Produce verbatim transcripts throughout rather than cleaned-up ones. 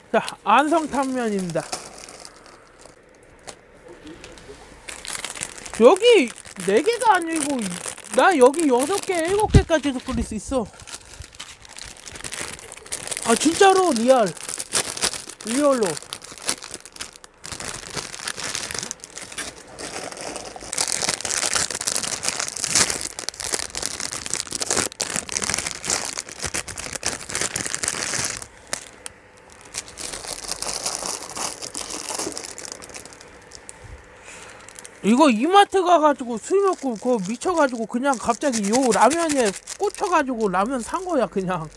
자, 안성탕면입니다. 여기 네 개가 아니고 나 여기 여섯 개, 일곱 개까지도 끓일 수 있어. 아 진짜로 리얼 리얼로. 이거 이마트 가가지고 술 먹고 그거 미쳐가지고 그냥 갑자기 요 라면에 꽂혀가지고 라면 산 거야 그냥.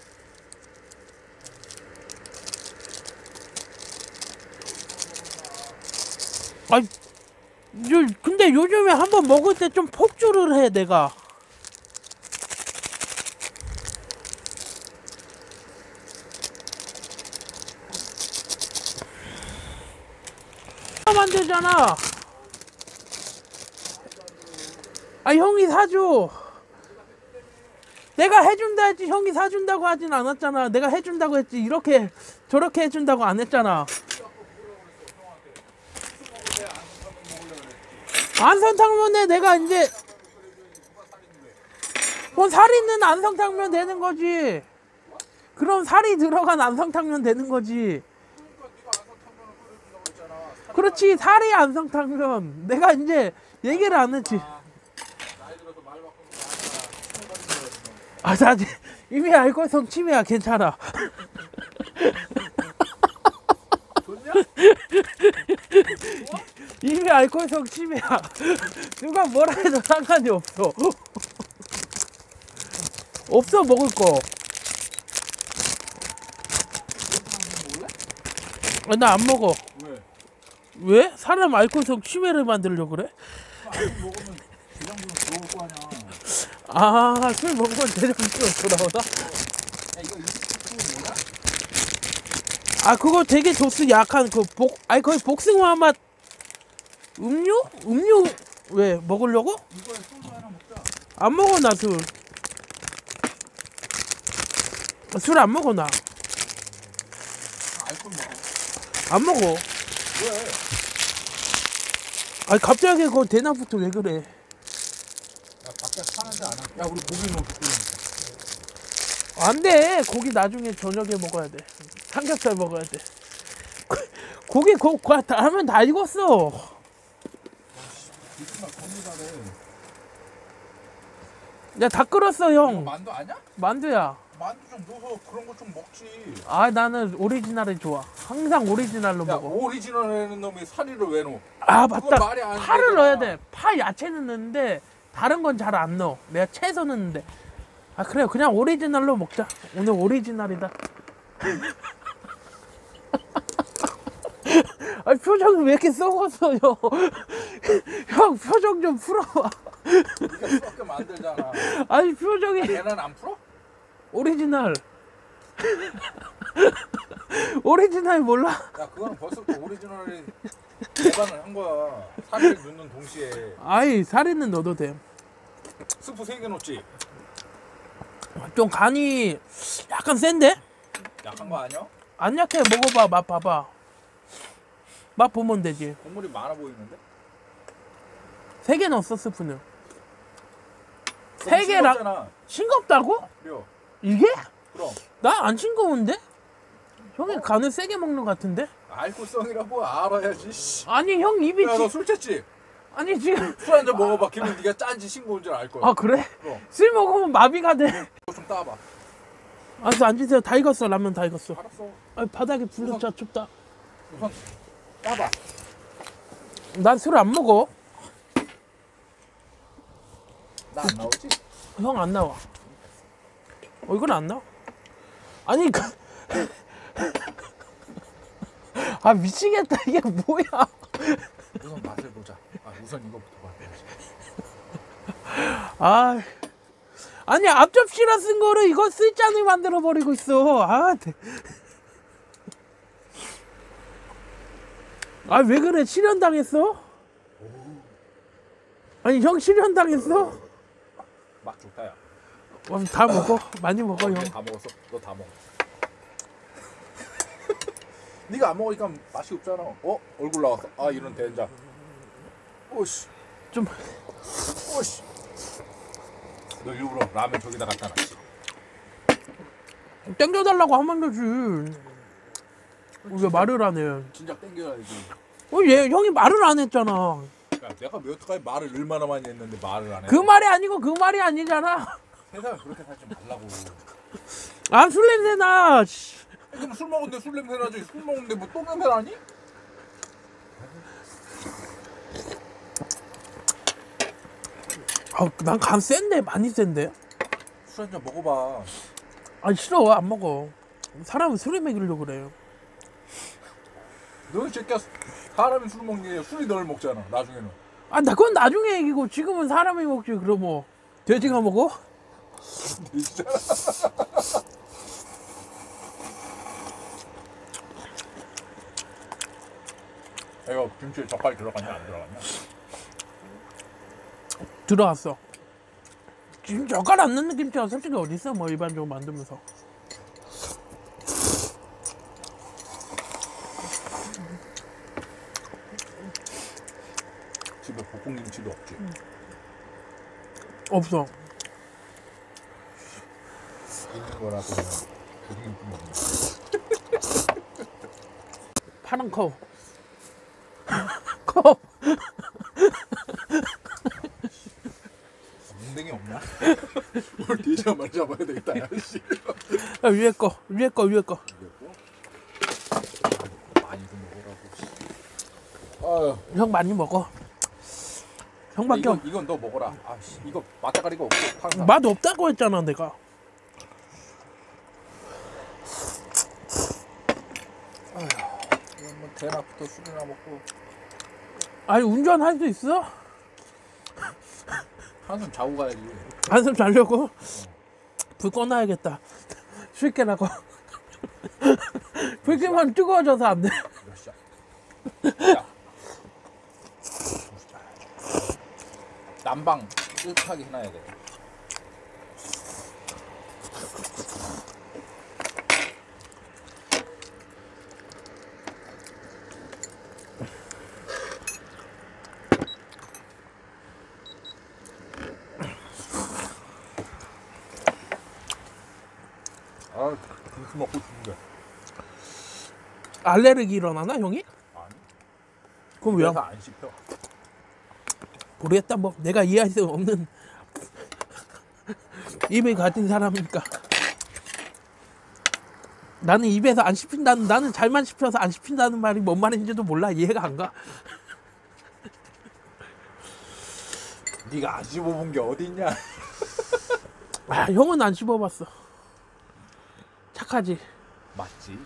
아니 요, 근데 요즘에 한번 먹을 때 좀 폭주를 해 내가. 만들잖아. 아 형이 사줘. 내가 해준다 했지 형이 사준다고 하진 않았잖아. 내가 해준다고 했지 이렇게 저렇게 해준다고 안 했잖아. 안성탕면에 내가 이제 뭐 살 있는 안성탕면 되는 거지. 그럼 살이 들어간 안성탕면 되는 거지. 그렇지 살이 안성탕면. 내가 이제 얘기를 안 했지. 아, 나 이미 알코올성 치매야. 괜찮아. 좋냐? 이미 알코올성 치매야. 누가 뭐라 해도 상관이 없어. 없어 먹을 거. 아, 나 안 먹어. 왜? 왜? 사람 알코올성 치매를 만들려고 그래? 술 먹으면 대장부는 들어올 거 아니야. 아, 술 먹으면 대장부가 돌아오나? 야 이거 이십칠 뭐야? 아, 그거 되게 도수 약한 그 복, 아니 거의 복숭아 맛 음료? 음료 왜 먹으려고? 이거에 소주 하나 먹자. 안 먹어 나 술. 술 안 먹어 나. 알코올 먹어. 안 먹어. 왜? 아니 갑자기 그거 대낮부터 왜 그래? 야 밖에 파는데 안 와. 야 우리 고기 먹고 끓이니까. 안 돼. 고기 나중에 저녁에 먹어야 돼. 삼겹살 먹어야 돼. 고기 고, 고, 다 하면 다 익었어. 이거 겁나 잘해. 야, 다 끓었어 이거 형. 만두 아니야? 만두야. 만두 좀 넣어서 그런 거 좀 먹지. 아, 나는 오리지널이 좋아. 항상 오리지널로 야 먹어. 오리지널 해는 놈이 사리를 왜 넣어? 아, 그건 맞다. 말이 안 파를 되잖아. 넣어야 돼. 파 야채는 넣는데 다른 건 잘 안 넣어. 내가 채소 넣는데. 아, 그래. 그냥 오리지널로 먹자. 오늘 오리지널이다. 아, 표정이 왜 이렇게 썩었어, 형. 형, 표정 좀 풀어봐. 네가 수학교 만들잖아. 아니, 표정이. 얘는 안 풀어? 오리지널. 오리지널 몰라? 야 그거는 벌써부터 오리지널이 개발을 한 거야. 사리를 넣는 동시에. 아이, 살이는 넣어도 돼. 스프 세 개 넣었지? 좀 간이 약간 센데? 약한 거 아니야? 안 약해. 먹어봐. 맛 봐봐. 맛 보면 되지. 국물이 많아 보이는데? 세 개 넣었어, 스프는. 세 그럼 개랑 싱겁잖아. 싱겁다고? 그래요. 이게? 그럼 나 안 싱거운데? 형이 간을 세게 먹는 것 같은데? 알코올성이라고 알아야지. 씨. 아니 형 입이 야, 지... 너 술 쳤지? 아니 지금 술 한 잔 먹어봐. 기분 네가 짠지 싱거운 줄 알 거야. 아 그래? 그럼 술 먹으면 마비가 돼. 이거 좀 따봐. 알았어 앉으세요. 다 익었어. 라면 다 익었어. 알았어. 아 바닥에 불렀자 춥다. 우선 따봐. 난 술 안 먹어. 나 안 나오지? 형 안 나와. 어 이건 안 나와. 아니 그... 아 미치겠다. 이게 뭐야? 우선 맛을 보자. 아 우선 이거부터 봐야지. 아 아니 앞접시라 쓴 거를 이거 쓸잔을 만들어 버리고 있어. 아, 아 왜 그래? 실현 당했어? 아니 형 실현 당했어? 맛 좋다 야. 어, 다 먹어. 많이 먹어 형. 다 먹었어. 너 다 먹어. 네가 안 먹으니까 맛이 없잖아. 어? 얼굴 나왔어. 아 이런 된장. 오씨. 좀 오씨. 너 일부러 라면 저기다 갖다 놨지. 땡겨달라고 하면 되지. 왜 말을 안 해? 진짜 땡겨야지. 어, 얘 형이 말을 안 했잖아. 야, 내가 여태까지 말을 얼마나 많이 했는데 말을 안 해. 그 말이 아니고 그 말이 아니잖아. 세상에 그렇게 살지 말라고. 아, 술 냄새 나. 씨. 그럼 술 먹었는데 술 냄새 나지. 술 먹는데 뭐 또 냄새 나니? 아, 난 간 센데 많이 센데. 술 한 잔 먹어봐. 아, 싫어, 안 먹어. 사람은 술에 먹이려고 그래요. 너는 새끼야 사람이 술 먹는 게 술이 널 먹잖아. 나중에는. 아, 나 그건 나중에 얘기고 지금은 사람이 먹지. 그럼 뭐 돼지가 먹어? 진짜. 이거 김치에 젓갈 들어갔냐 안 들어갔냐? 들어왔어. 지금 젓갈 안 넣는 김치가 솔직히 어디 있어? 뭐 일반적으로 만들면서. 집에 볶음김치도 없지. 없어. 있는 거라고 그냥 볶음김치 먹는 파란 컵. 컵. 몽댕이 없냐? 오늘 돼지가 많이 잡아야 되겠다. 야씨. 야, 위에 거, 위에 거, 위에 거. 많이 좀 먹으라고. 아유. 형 많이 먹어. 형밖에 이건, 없. 이건 너 먹어라. 아씨 이거 맛다가리가 없고 항상. 맛 없다고 했잖아 내가. 이건 뭐 대낮부터 술이나 먹고 아니 운전할 수 있어? 한숨 자고 가야지. 한숨 자려고? 불 꺼놔야겠다. 쉴 게라고. 불 끄면 뜨거워져서 안 돼. 야. 난방 뜨뜻하게 해놔야 돼. 아, 김치 먹고 싶은데. 알레르기 일어나나 형이? 아니. 그럼 왜? 그래서 안 씹혀. 모르겠다. 뭐 내가 이해할 수 없는 입을 가진 사람이니까. 나는 입에서 안 씹힌다는, 나는 잘만 씹혀서 안 씹힌다는 말이 뭔 말인지도 몰라. 이해가 안 가. 네가 안 씹어본 게 어디 있냐? 아, 형은 안 씹어봤어. 착하지. 맞지.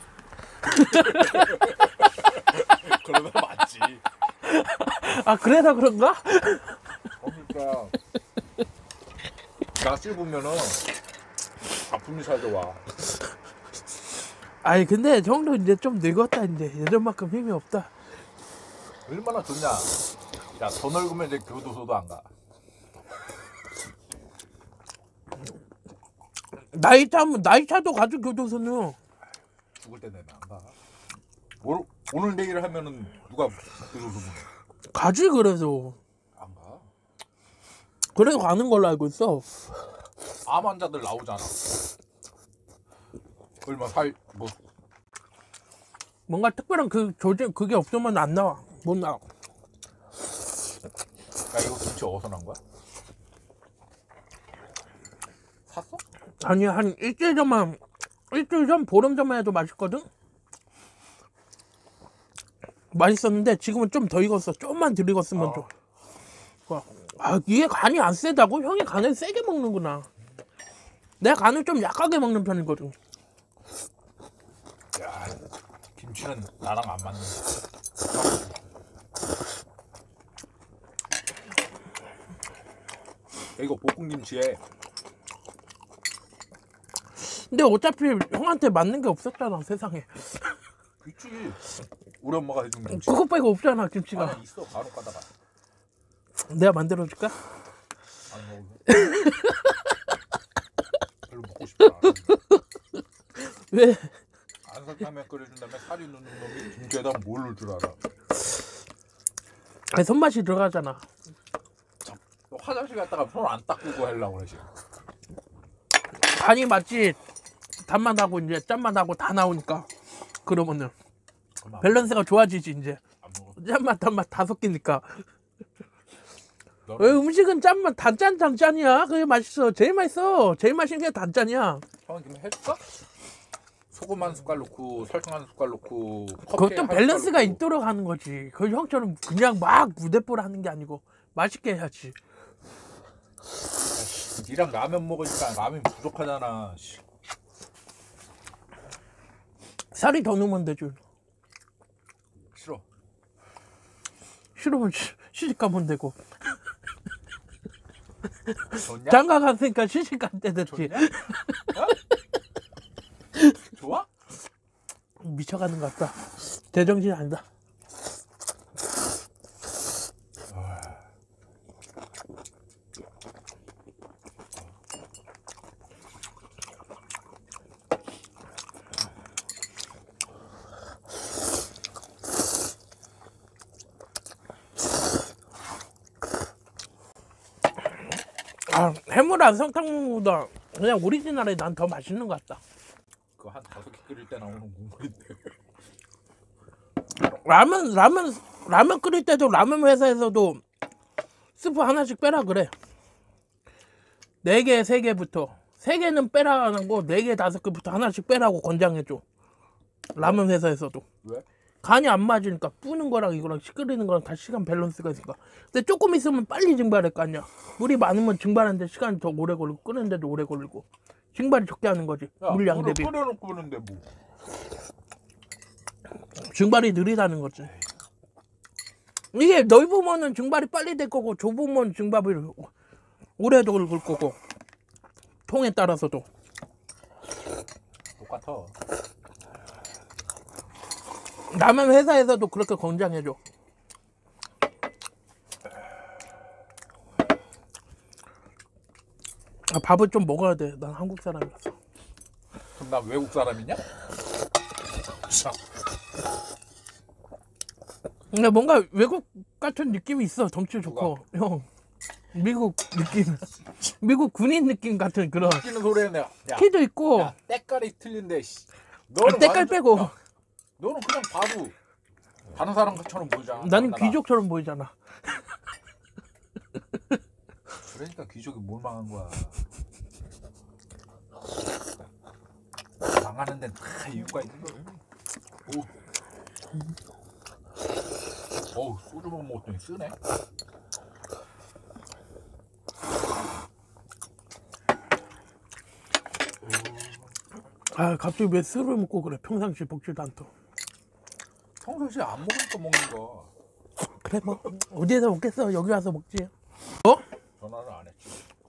그러면 맞지. 아, 그래서 그런가? 그러니까 나 씹으면은 아픔이 찾아와. 아니 근데 형도 이제 좀 늙었다. 이제 예전만큼 힘이 없다. 얼마나 좋냐. 야, 더 늙으면 이제 교도소도 안 가. 나이 차면 나이 차도 가죠 교도소는. 죽을 때 되면 안 가. 오늘, 오늘 내일 하면은 누가 교도소 보내? 가지. 그래서 안 가. 그래서 가는 걸로 알고 있어. 암 환자들 나오잖아. 얼마 살 뭐. 뭔가 특별한 그 조제 그게 없으면 안 나와. 못 나와. 야, 이거 김치 어디서 난 거야? 샀어? 아니 한 일주일 전만 일주일 전 보름 전만 해도 맛있거든. 맛있었는데 지금은 좀 더 익었어. 좀만 덜 익었으면 어. 좀. 와, 아 이게 간이 안 세다고? 형이 간을 세게 먹는구나. 내가 간을 좀 약하게 먹는 편이거든. 야, 김치는 나랑 안 맞는다. 이거 볶음김치에 근데 어차피 형한테 맞는 게 없었잖아 세상에. 있지. 우리 엄마가 해준 김치. 그것 빼고 없잖아 김치가. 안에 있어. 간혹 가다가 내가 만들어줄까? 안 먹을래. 별로 먹고 싶지 않아. 왜? 안 안성탕면 끓여준 다음에 살이 넣는 놈이 김치에다 뭘 넣을 줄 알아? 아니, 손맛이 들어가잖아. 너 화장실 갔다가 손 안 닦고 하려고 그러지. 간이 맞지. 단맛하고 이제 짠맛하고 다 나오니까. 그러면은 밸런스가 좋아지지 이제. 안 먹어. 짠맛 단맛 다 섞이니까. 너는 왜 음식은 짠맛 단짠 단짠이야. 그게 맛있어. 제일 맛있어. 제일 맛있는 게 단짠이야. 형은 지금 해줄까? 소금 한 숟갈 넣고 설탕 한 숟갈 넣고 커피 그것도 한 밸런스가 숟갈 넣고. 있도록 하는 거지. 그 형처럼 그냥 막 무대뽀를 하는 게 아니고 맛있게 해야지. 야, 니랑 라면 먹으니까 라면 부족하잖아. 씨. 살이 더 넣으면 되지. 싫어. 싫으면 시- 시집 가면 되고. 좋냐? 장가 갔으니까 시집 갈 때 됐지. 좋냐? 어? 좋아? 미쳐가는 것 같다. 제정신이 아니다. 아, 해물 안성탕보다 그냥 오리지널이 난 더 맛있는 것 같다. 그거 한 다섯 개 끓일 때 나오는 국물인데. 라면 라면 라면 끓일 때도 라면 회사에서도 스프 하나씩 빼라 그래. 네 개, 세 개부터 세 개는 빼라 하고 네 개, 다섯 개부터 하나씩 빼라고 권장해줘. 라면 회사에서도. 왜? 간이 안 맞으니까 뿌는 거랑 이거랑 끓이는 거랑 다 시간 밸런스가 있으니까. 근데 조금 있으면 빨리 증발할 거 아니야. 물이 많으면 증발하는데 시간이 더 오래 걸리고 끓는데도 오래 걸리고. 증발이 적게 하는 거지. 야, 물량 물을 대비. 끓여놓고 그러는데 뭐. 증발이 느리다는 거지. 이게 넓으면은 증발이 빨리 될 거고 좁으면 증발이 오래 걸릴 거고. 통에 따라서도. 똑같아. 라면 회사에서도 그렇게 권장해줘. 아, 밥을 좀 먹어야 돼. 난 한국 사람이라서. 그럼 나 외국 사람이냐? 참. 근데 뭔가 외국 같은 느낌이 있어. 덩치 좋고. 형. 미국 느낌. 미국 군인 느낌 같은 그런. 웃기는 소리는 내가. 야, 키도 있고. 야, 때깔이 틀린데. 씨. 아, 너는 때깔 완전- 빼고. 야, 너는 그냥 봐도 다른 사람처럼 보이잖아. 나는 나라. 귀족처럼 보이잖아. 그러니까 귀족이 뭘 망한 거야. 망하는 데는 다 이유가 있는 거야. 오. 어우, 소주 못 먹었더니 쓰네. 아, 갑자기 왜 술을 먹고 그래. 평상시 먹지도 않고. 평소시에 안 먹으니까 먹는 거. 그래 뭐 어디에서 먹겠어. 여기 와서 먹지. 어? 전화를 안 했지.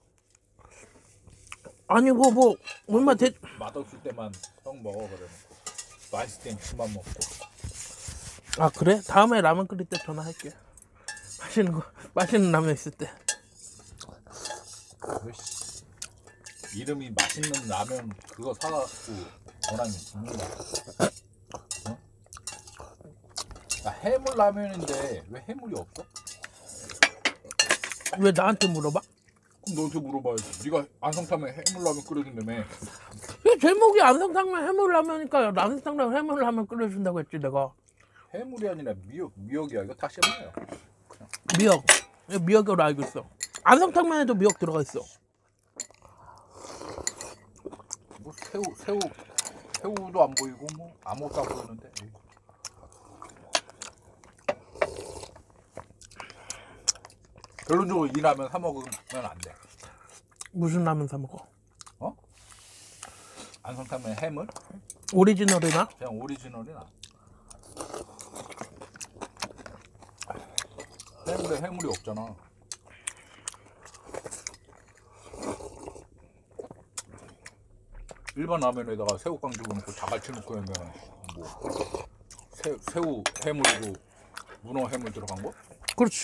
아니고 뭐 얼마 대 맛없을 때만 형 먹어 그래놓고 맛있을 땐 그만 먹고. 아 그래? 다음에 라면 끓일 때 전화할게. 맛있는 거 맛있는 라면 있을 때. 으이씨. 이름이 맛있는 라면 그거 사갖고 전화면 죽는다. 어? 야, 해물 라면인데 왜 해물이 없어? 왜 나한테 물어봐? 그럼 너한테 물어봐야지. 네가 안성탕면 해물 라면 끓여준다며. 이 제목이 안성탕면 해물라면이니까 안성탕면 해물라면 끓여준다고 했지 내가. 해물이 아니라 미역, 미역이야. 이거 다 씹어요. 미역. 이거 미역으로 알고 있어. 안성탕면에도 미역 들어가 있어. 뭐 새우, 새우, 새우도 안 보이고 뭐 아무것도 안 보이는데. 에이. 결론적으로 이 라면 사 먹으면 안 돼. 무슨 라면 사 먹어? 어? 안성탕면 해물? 오리지널이나? 그냥 오리지널이나. 해물에 해물이 없잖아. 일반 라면에다가 새우깡 집어넣고 자갈치 넣고 하면 뭐 새, 새우 해물이고 문어 해물 들어간 거? 그렇지.